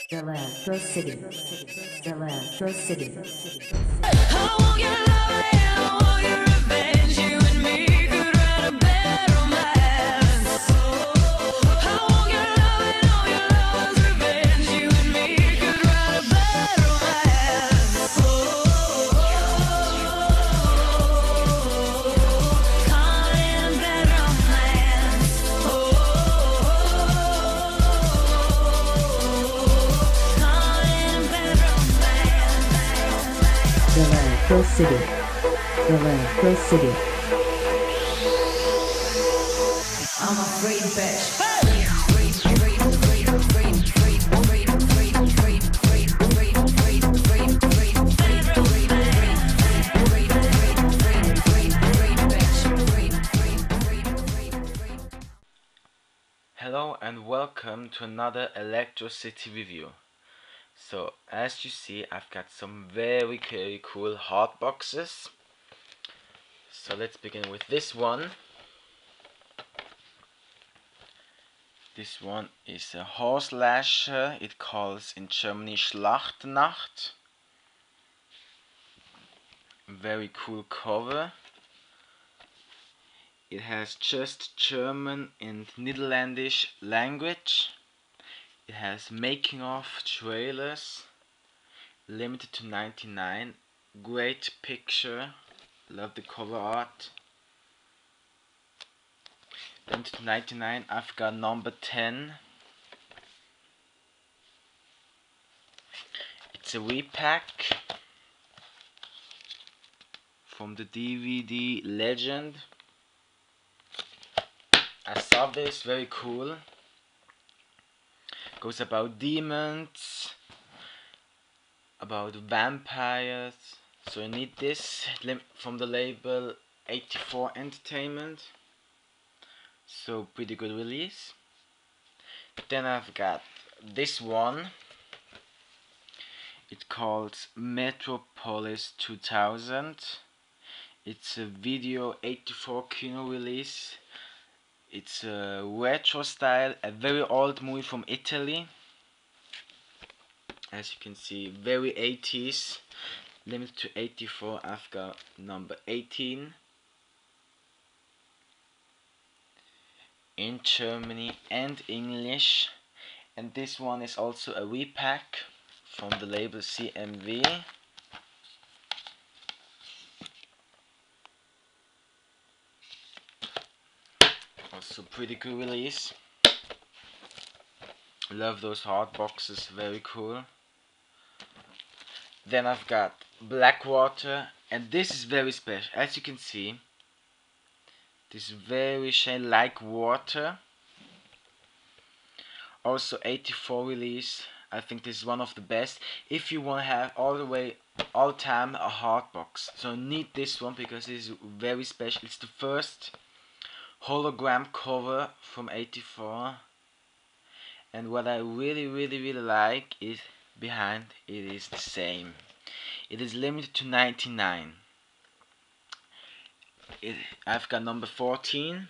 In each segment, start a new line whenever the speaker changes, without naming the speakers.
Electrocity. Electrocity.
I want your love, yeah, I want your revenge. You and me could write a bad romance. I want your love and all your love's revenge. You and me could write a bad romance. Caught in a bad romance. Caught in a bad romance.
Electrocity. Electrocity.
I'm a free bitch.
Hello and welcome to another Electrocity review. So as you see, I've got some very cool hot boxes. So let's begin with this one. This one is a Horselasher. It calls in Germany Schlachtnacht. Very cool cover. It has just German and Netherlandish language. It has making of trailers, limited to 99. Great picture, love the cover art. Limited to 99. I've got number 10. It's a repack from the DVD Legend. I saw this, very cool. Goes about demons, about vampires. So you need this from the label 84 Entertainment. So pretty good release. Then I've got this one. It calls Metropolis 2000. It's a video 84 kino release. It's a retro style, a very old movie from Italy. As you can see, very 80s. Limited to 84. I've got number 18. In Germany and English. And this one is also a repack from the label CMV. Also pretty cool release. Love those hard boxes, very cool. Then I've got Blackwater, and this is very special. As you can see, this is very shiny like water. Also 84 release. I think this is one of the best if you want to have all the time a hard box. So need this one because it is very special. It's the first hologram cover from 84, and what I really like is behind it is the same. It is limited to 99. I've got number 14.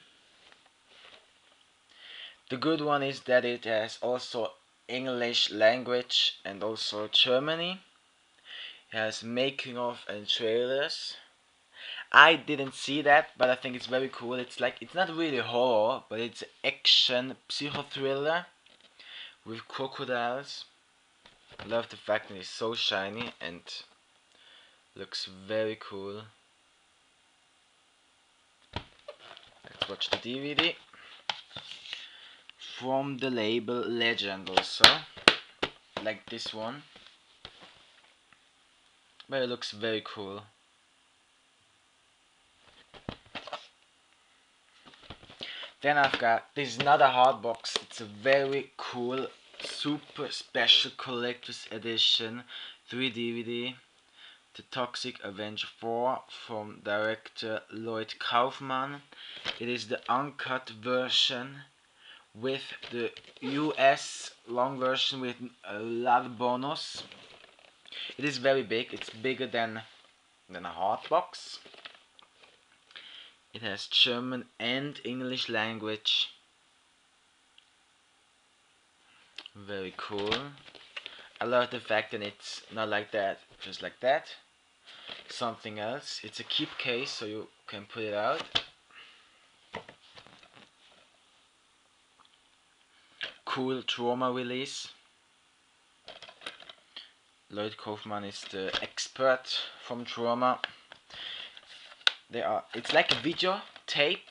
The good one is that it has also English language and also Germany. It has making of and trailers. I didn't see that, but I think it's very cool. It's not really horror, but it's action psychothriller with crocodiles. Love the fact that it's so shiny and looks very cool. Let's watch the DVD from the label Legend also, like this one, but it looks very cool. Then I've got, this is not a hard box, it's a very cool, super special collector's edition 3 DVD, The Toxic Avenger 4 from director Lloyd Kaufman. It is the uncut version with the US long version with a lot of bonus. It is very big, it's bigger than a hard box. It has German and English language. Very cool. I love the fact that it's not like that, just like that. Something else. It's a keep case, so you can put it out. Cool trauma release. Lloyd Kaufman is the expert from trauma. It's like a video tape.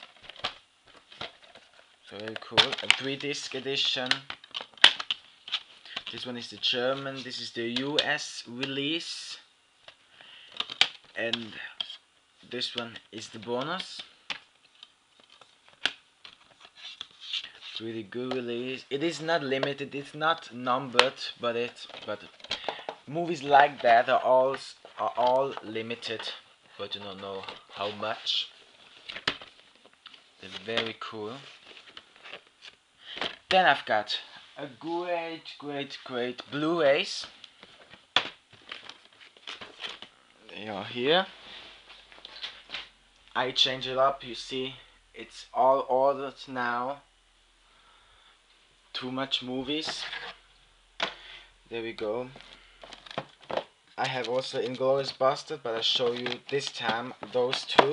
So very cool. A 3-disc edition. This one is the German, this is the US release. And this one is the bonus. It's really good release. It is not limited, it's not numbered, but movies like that are all limited, but you don't know how much. They're very cool. Then I've got a great Blu-rays. They are here. I change it up, you see, it's all ordered now. Too much movies. There we go. I have also Inglourious Basterds, but I'll show you this time those two.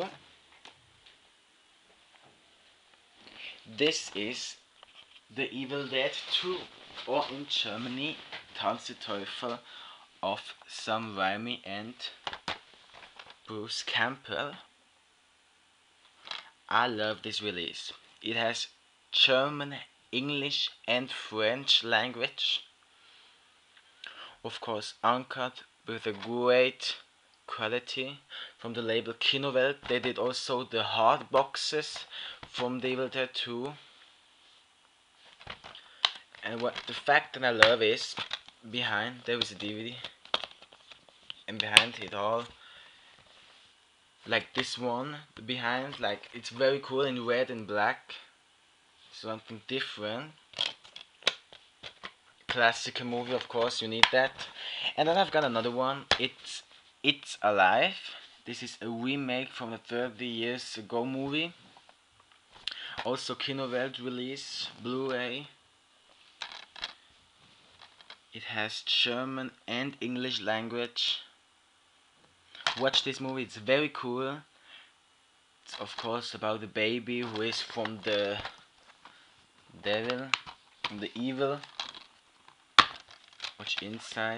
This is The Evil Dead 2, or in Germany, Tanz der Teufel of Sam Raimi and Bruce Campbell. I love this release. It has German, English and French language. Of course, uncut with a great quality from the label Kinowelt. They did also the hard boxes from The Evil Dead 2. And what the fact that I love is, behind there is a DVD, and behind it all, like this one behind, like it's very cool in red and black, something different. Classic movie, of course, you need that. And then I've got another one. It's Alive. This is a remake from a 30 years ago movie. Also Kinowelt release, Blu-ray. It has German and English language. Watch this movie, it's very cool. It's of course about the baby who is from the devil, from the evil. Watch inside.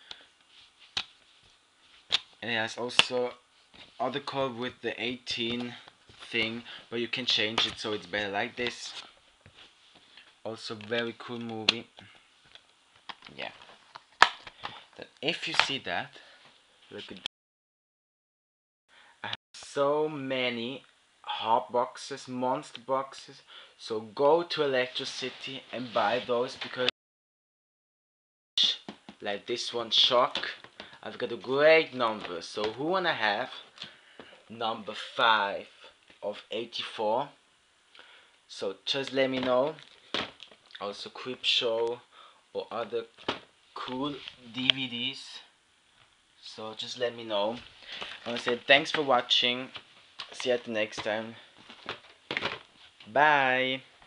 And it has also other code with the 18 thing, but you can change it so it's better like this. Also very cool movie. Yeah. Then if you see that, look at I have so many hot boxes, monster boxes. So go to Electro City and buy those, because like this one, Shock, I've got a great number. So who wanna have number 5 of 84? So just let me know. Also Creepshow or other cool DVDs. So just let me know. I wanna say thanks for watching. See you at the next time. Bye.